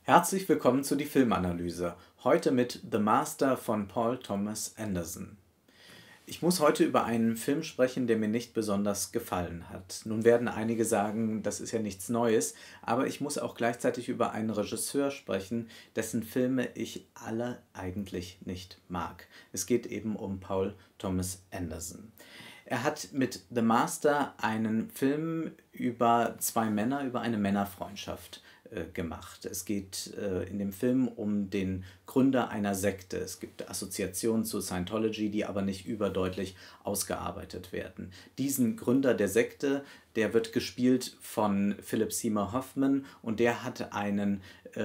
Herzlich willkommen zu die Filmanalyse. Heute mit The Master von Paul Thomas Anderson. Ich muss heute über einen Film sprechen, der mir nicht besonders gefallen hat. Nun werden einige sagen, das ist ja nichts Neues, aber ich muss auch gleichzeitig über einen Regisseur sprechen, dessen Filme ich alle eigentlich nicht mag. Es geht eben um Paul Thomas Anderson. Er hat mit The Master einen Film über zwei Männer, über eine Männerfreundschaft gemacht. Es geht in dem Film um den Gründer einer Sekte. Es gibt Assoziationen zu Scientology, die aber nicht überdeutlich ausgearbeitet werden. Diesen Gründer der Sekte, der wird gespielt von Philip Seymour Hoffman und der hat einen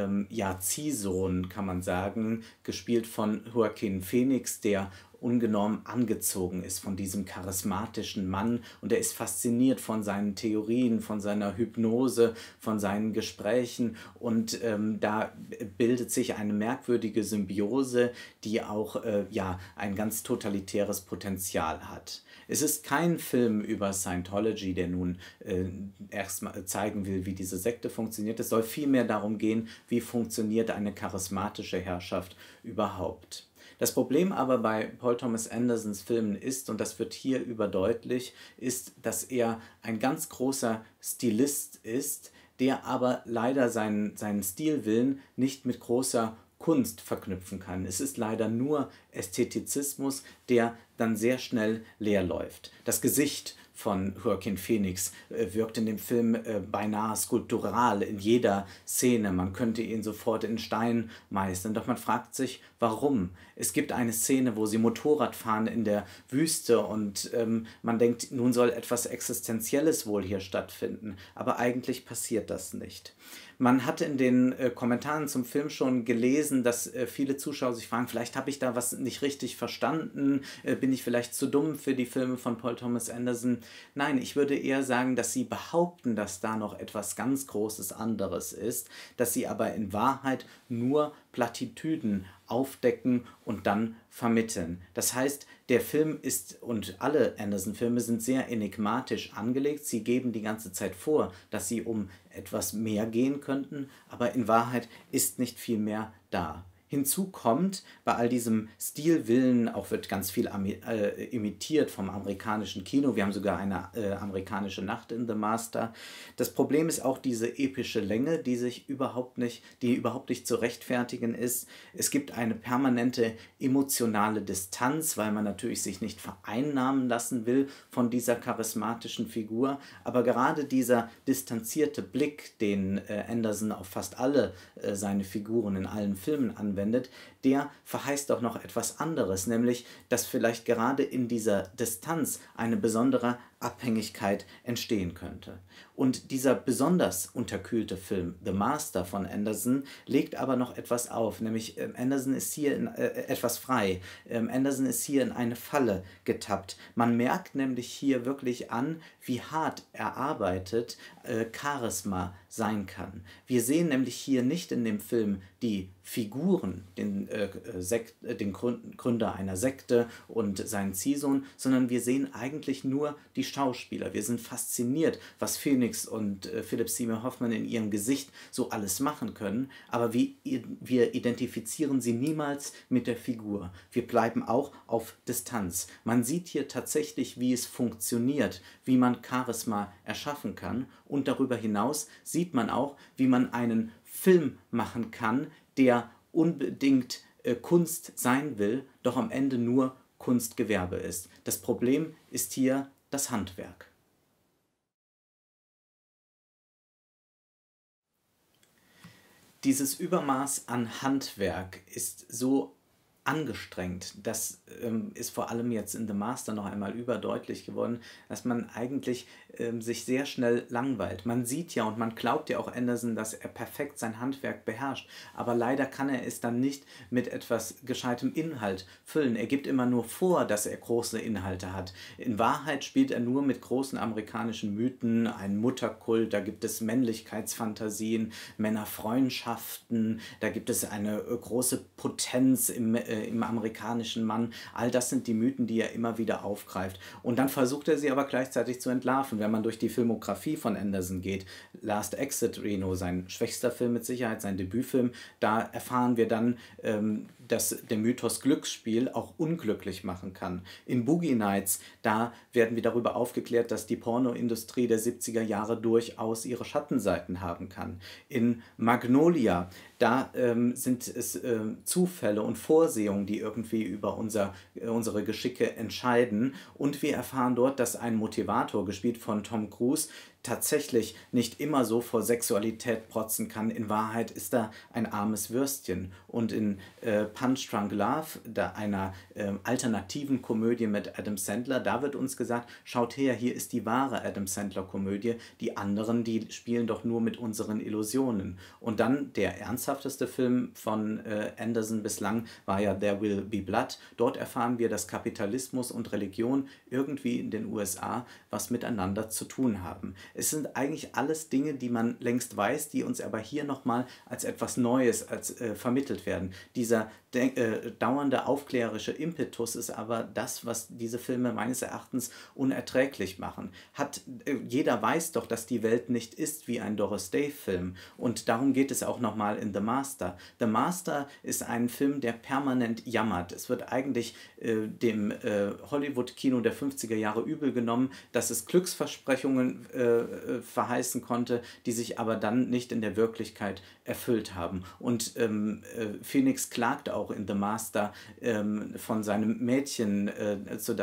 Ziehsohn, kann man sagen, gespielt von Joaquin Phoenix, der ungenorm angezogen ist von diesem charismatischen Mann und er ist fasziniert von seinen Theorien, von seiner Hypnose, von seinen Gesprächen und da bildet sich eine merkwürdige Symbiose, die auch ein ganz totalitäres Potenzial hat. Es ist kein Film über Scientology, der nun erstmal zeigen will, wie diese Sekte funktioniert. Es soll vielmehr darum gehen, wie funktioniert eine charismatische Herrschaft überhaupt. Das Problem aber bei Paul Thomas Andersons Filmen ist, und das wird hier überdeutlich, ist, dass er ein ganz großer Stilist ist, der aber leider seinen Stilwillen nicht mit großer Kunst verknüpfen kann. Es ist leider nur Ästhetizismus, der dann sehr schnell leer läuft. Das Gesicht von Joaquin Phoenix wirkt in dem Film beinahe skulptural in jeder Szene. Man könnte ihn sofort in Stein meißeln, doch man fragt sich, warum. Es gibt eine Szene, wo sie Motorrad fahren in der Wüste und man denkt, nun soll etwas Existenzielles wohl hier stattfinden, aber eigentlich passiert das nicht. Man hat in den Kommentaren zum Film schon gelesen, dass viele Zuschauer sich fragen, vielleicht habe ich da was nicht richtig verstanden, bin ich vielleicht zu dumm für die Filme von Paul Thomas Anderson? Nein, ich würde eher sagen, dass sie behaupten, dass da noch etwas ganz Großes anderes ist, dass sie aber in Wahrheit nur Plattitüden aufdecken und dann vermitteln. Das heißt, der Film ist, und alle Anderson-Filme sind sehr enigmatisch angelegt. Sie geben die ganze Zeit vor, dass sie um etwas mehr gehen könnten, aber in Wahrheit ist nicht viel mehr da. Hinzu kommt, bei all diesem Stilwillen, auch wird ganz viel imitiert vom amerikanischen Kino, wir haben sogar eine amerikanische Nacht in The Master. Das Problem ist auch diese epische Länge, die überhaupt nicht zu rechtfertigen ist. Es gibt eine permanente emotionale Distanz, weil man natürlich sich nicht vereinnahmen lassen will von dieser charismatischen Figur, aber gerade dieser distanzierte Blick, den Anderson auf fast alle seine Figuren in allen Filmen anwendet, der verheißt auch noch etwas anderes, nämlich, dass vielleicht gerade in dieser Distanz eine besondere Abhängigkeit entstehen könnte. Und dieser besonders unterkühlte Film, The Master von Anderson, legt aber noch etwas auf, nämlich Anderson ist hier etwas frei. Anderson ist hier in eine Falle getappt. Man merkt nämlich hier wirklich an, wie hart erarbeitet Charisma sein kann. Wir sehen nämlich hier nicht in dem Film die Figuren, den Gründer einer Sekte und seinen Ziehsohn, sondern wir sehen eigentlich nur die Schauspieler. Wir sind fasziniert, was Phoenix und Philip Seymour Hoffman in ihrem Gesicht so alles machen können, aber wir identifizieren sie niemals mit der Figur. Wir bleiben auch auf Distanz. Man sieht hier tatsächlich, wie es funktioniert, wie man Charisma erschaffen kann, und darüber hinaus sieht man auch, wie man einen Film machen kann, der unbedingt Kunst sein will, doch am Ende nur Kunstgewerbe ist. Das Problem ist hier das Handwerk. Dieses Übermaß an Handwerk ist so angestrengt. Das ist vor allem jetzt in The Master noch einmal überdeutlich geworden, dass man eigentlich sich sehr schnell langweilt. Man sieht ja und man glaubt ja auch Anderson, dass er perfekt sein Handwerk beherrscht, aber leider kann er es dann nicht mit etwas gescheitem Inhalt füllen. Er gibt immer nur vor, dass er große Inhalte hat. In Wahrheit spielt er nur mit großen amerikanischen Mythen, einen Mutterkult, da gibt es Männlichkeitsfantasien, Männerfreundschaften, da gibt es eine große Potenz im amerikanischen Mann. All das sind die Mythen, die er immer wieder aufgreift. Und dann versucht er sie aber gleichzeitig zu entlarven. Wenn man durch die Filmografie von Anderson geht, Last Exit Reno, sein schwächster Film mit Sicherheit, sein Debütfilm, da erfahren wir dann, dass der Mythos Glücksspiel auch unglücklich machen kann. In Boogie Nights, da werden wir darüber aufgeklärt, dass die Pornoindustrie der 70er Jahre durchaus ihre Schattenseiten haben kann. In Magnolia, da sind es Zufälle und Vorsehungen, die irgendwie über unsere Geschicke entscheiden. Und wir erfahren dort, dass ein Motivator, gespielt von Tom Cruise, tatsächlich nicht immer so vor Sexualität protzen kann. In Wahrheit ist er ein armes Würstchen. Und in Punch Drunk Love, einer alternativen Komödie mit Adam Sandler, da wird uns gesagt, schaut her, hier ist die wahre Adam Sandler-Komödie. Die anderen, die spielen doch nur mit unseren Illusionen. Und dann der ernsthafte Film von Anderson bislang war ja There Will Be Blood. Dort erfahren wir, dass Kapitalismus und Religion irgendwie in den USA was miteinander zu tun haben. Es sind eigentlich alles Dinge, die man längst weiß, die uns aber hier nochmal als etwas Neues vermittelt werden. Dieser dauernde aufklärerische Impetus ist aber das, was diese Filme meines Erachtens unerträglich machen. Jeder weiß doch, dass die Welt nicht ist wie ein Doris Day-Film. Und darum geht es auch nochmal in The Master. The Master ist ein Film, der permanent jammert. Es wird eigentlich dem Hollywood-Kino der 50er Jahre übel genommen, dass es Glücksversprechungen verheißen konnte, die sich aber dann nicht in der Wirklichkeit erfüllt haben. Und Phoenix klagt auch in The Master von seinem Mädchen, zu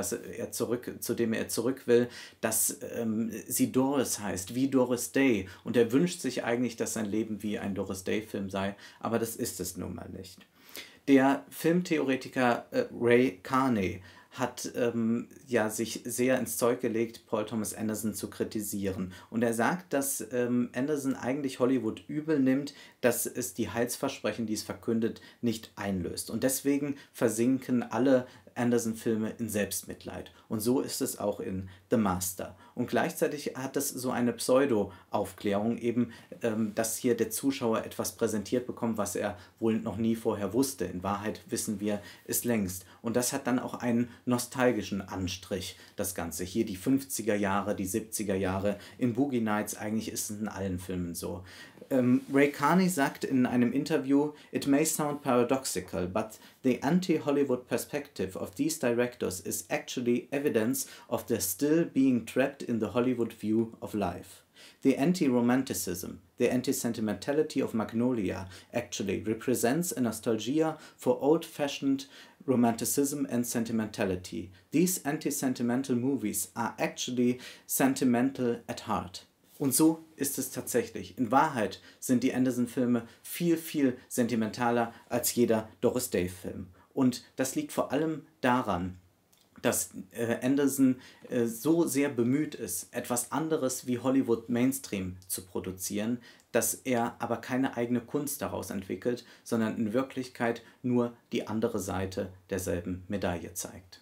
dem er zurück will, dass sie Doris heißt, wie Doris Day. Und er wünscht sich eigentlich, dass sein Leben wie ein Doris Day-Film sei, aber das ist es nun mal nicht. Der Filmtheoretiker Ray Carney hat sich sehr ins Zeug gelegt, Paul Thomas Anderson zu kritisieren. Und er sagt, dass Anderson eigentlich Hollywood übel nimmt, dass es die Heilsversprechen, die es verkündet, nicht einlöst. Und deswegen versinken alle Anderson-Filme in Selbstmitleid. Und so ist es auch in The Master. Und gleichzeitig hat es so eine Pseudo-Aufklärung, eben, dass hier der Zuschauer etwas präsentiert bekommt, was er wohl noch nie vorher wusste. In Wahrheit wissen wir es längst. Und das hat dann auch einen nostalgischen Anstrich, das Ganze. Hier die 50er Jahre, die 70er Jahre. In Boogie Nights, eigentlich ist es in allen Filmen so. Ray Carney sagt in einem Interview, "It may sound paradoxical, but the anti-Hollywood perspective of these directors is actually evidence of their still being trapped in the Hollywood view of life. The anti-romanticism, the anti-sentimentality of Magnolia actually represents a nostalgia for old-fashioned romanticism and sentimentality. These anti-sentimental movies are actually sentimental at heart." Und so ist es tatsächlich. In Wahrheit sind die Anderson-Filme viel, viel sentimentaler als jeder Doris Day-Film. Und das liegt vor allem daran, dass Anderson so sehr bemüht ist, etwas anderes wie Hollywood Mainstream zu produzieren, dass er aber keine eigene Kunst daraus entwickelt, sondern in Wirklichkeit nur die andere Seite derselben Medaille zeigt.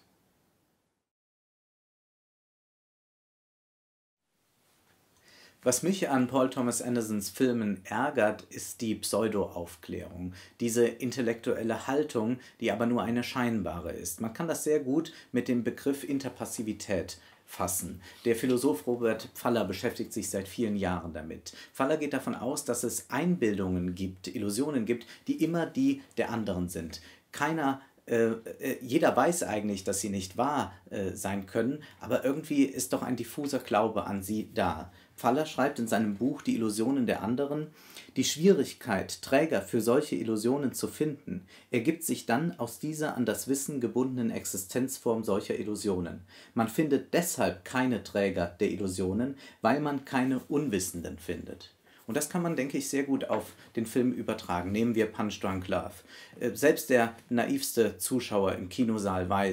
Was mich an Paul Thomas Andersons Filmen ärgert, ist die Pseudo-Aufklärung, diese intellektuelle Haltung, die aber nur eine scheinbare ist. Man kann das sehr gut mit dem Begriff Interpassivität fassen. Der Philosoph Robert Pfaller beschäftigt sich seit vielen Jahren damit. Pfaller geht davon aus, dass es Einbildungen gibt, Illusionen gibt, die immer die der anderen sind. Jeder weiß eigentlich, dass sie nicht wahr sein können, aber irgendwie ist doch ein diffuser Glaube an sie da. Pfaller schreibt in seinem Buch Die Illusionen der anderen: Die Schwierigkeit, Träger für solche Illusionen zu finden, ergibt sich dann aus dieser an das Wissen gebundenen Existenzform solcher Illusionen. Man findet deshalb keine Träger der Illusionen, weil man keine Unwissenden findet. Und das kann man, denke ich, sehr gut auf den Film übertragen. Nehmen wir Punch Drunk Love. Selbst der naivste Zuschauer im Kinosaal weiß,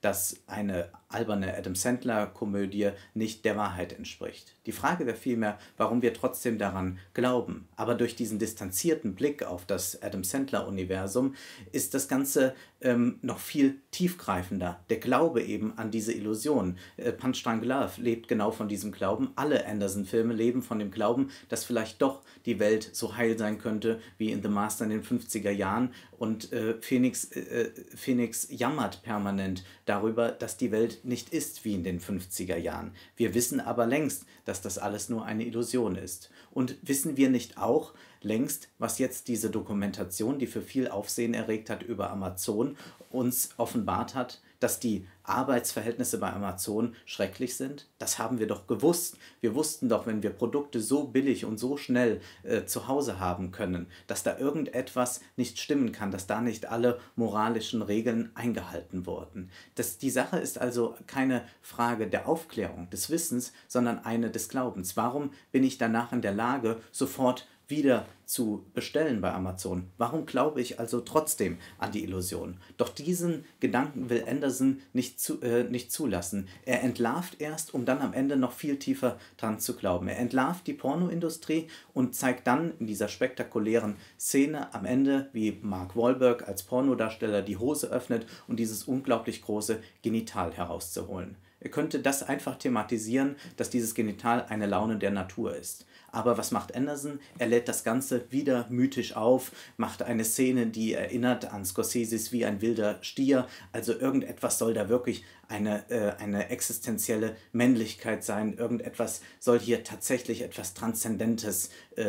dass eine alberne Adam-Sandler-Komödie nicht der Wahrheit entspricht. Die Frage wäre vielmehr, warum wir trotzdem daran glauben. Aber durch diesen distanzierten Blick auf das Adam-Sandler-Universum ist das Ganze noch viel tiefgreifender. Der Glaube eben an diese Illusion. Punch Drunk Love lebt genau von diesem Glauben. Alle Anderson-Filme leben von dem Glauben, dass vielleicht doch die Welt so heil sein könnte wie in The Master in den 50er Jahren. Und Phoenix jammert permanent darüber, dass die Welt nicht ist wie in den 50er Jahren. Wir wissen aber längst, dass das alles nur eine Illusion ist. Und wissen wir nicht auch längst, was jetzt diese Dokumentation, die für viel Aufsehen erregt hat über Amazon, uns offenbart hat, dass die Arbeitsverhältnisse bei Amazon schrecklich sind? Das haben wir doch gewusst. Wir wussten doch, wenn wir Produkte so billig und so schnell zu Hause haben können, dass da irgendetwas nicht stimmen kann, dass da nicht alle moralischen Regeln eingehalten wurden. Die Sache ist also keine Frage der Aufklärung, des Wissens, sondern eine des Glaubens. Warum bin ich danach in der Lage, sofort wieder zu bestellen bei Amazon? Warum glaube ich also trotzdem an die Illusion? Doch diesen Gedanken will Anderson nicht zulassen. Er entlarvt erst, um dann am Ende noch viel tiefer dran zu glauben. Er entlarvt die Pornoindustrie und zeigt dann in dieser spektakulären Szene am Ende, wie Mark Wahlberg als Pornodarsteller die Hose öffnet und dieses unglaublich große Genital herauszuholen. Er könnte das einfach thematisieren, dass dieses Genital eine Laune der Natur ist. Aber was macht Anderson? Er lädt das Ganze wieder mythisch auf, macht eine Szene, die erinnert an Scorseses Wie ein wilder Stier. Also irgendetwas soll da wirklich eine existenzielle Männlichkeit sein. Irgendetwas soll hier tatsächlich etwas Transzendentes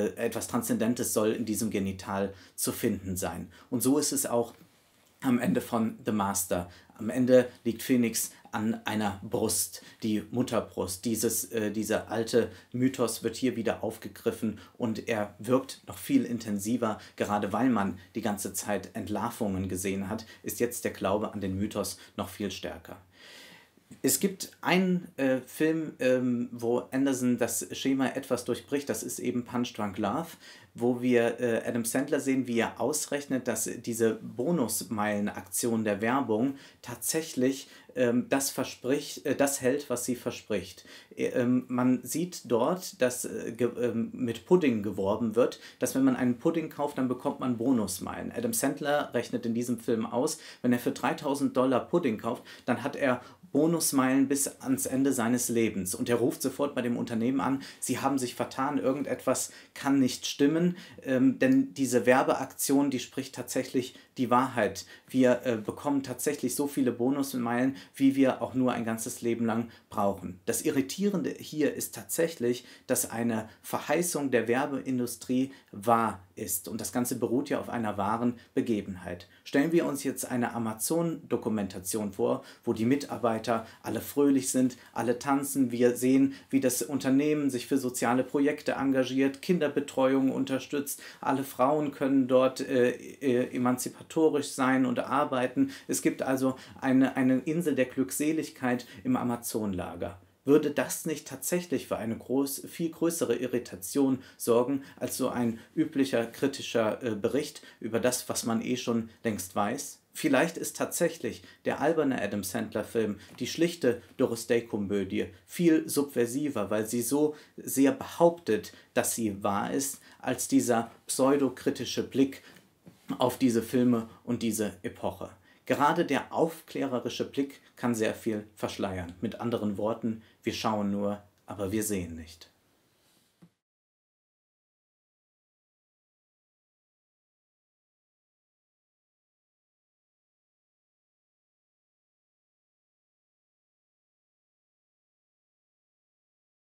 soll in diesem Genital zu finden sein. Und so ist es auch am Ende von The Master. Am Ende liegt Phoenix an einer Brust, die Mutterbrust. Dieser alte Mythos wird hier wieder aufgegriffen und er wirkt noch viel intensiver. Gerade weil man die ganze Zeit Entlarvungen gesehen hat, ist jetzt der Glaube an den Mythos noch viel stärker. Es gibt einen Film, wo Anderson das Schema etwas durchbricht, das ist eben Punch Drunk Love, wo wir Adam Sandler sehen, wie er ausrechnet, dass diese Bonusmeilen-Aktion der Werbung tatsächlich das hält, was sie verspricht. Man sieht dort, dass mit Pudding geworben wird, dass wenn man einen Pudding kauft, dann bekommt man Bonusmeilen. Adam Sandler rechnet in diesem Film aus, wenn er für $3.000 Pudding kauft, dann hat er Bonusmeilen bis ans Ende seines Lebens. Und er ruft sofort bei dem Unternehmen an, sie haben sich vertan, irgendetwas kann nicht stimmen, denn diese Werbeaktion, die spricht tatsächlich die Wahrheit. Wir bekommen tatsächlich so viele Bonusmeilen, wie wir auch nur ein ganzes Leben lang brauchen. Das Irritierende hier ist tatsächlich, dass eine Verheißung der Werbeindustrie wahr ist. Und das Ganze beruht ja auf einer wahren Begebenheit. Stellen wir uns jetzt eine Amazon-Dokumentation vor, wo die Mitarbeiter alle fröhlich sind, alle tanzen. Wir sehen, wie das Unternehmen sich für soziale Projekte engagiert, Kinderbetreuung unterstützt. Alle Frauen können dort emanzipatorisch sein und arbeiten. Es gibt also eine Insel der Glückseligkeit im Amazon-Lager. Würde das nicht tatsächlich für eine viel größere Irritation sorgen als so ein üblicher kritischer Bericht über das, was man schon längst weiß? Vielleicht ist tatsächlich der alberne Adam Sandler-Film, die schlichte Doris Day-Komödie, viel subversiver, weil sie so sehr behauptet, dass sie wahr ist, als dieser pseudokritische Blick auf diese Filme und diese Epoche. Gerade der aufklärerische Blick kann sehr viel verschleiern. Mit anderen Worten, wir schauen nur, aber wir sehen nicht.